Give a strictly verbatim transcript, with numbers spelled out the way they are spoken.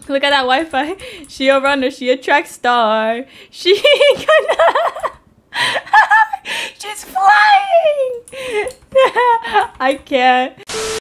Look at that Wi-Fi. She a runner. She a track star. She gonna... She's flying! I can't.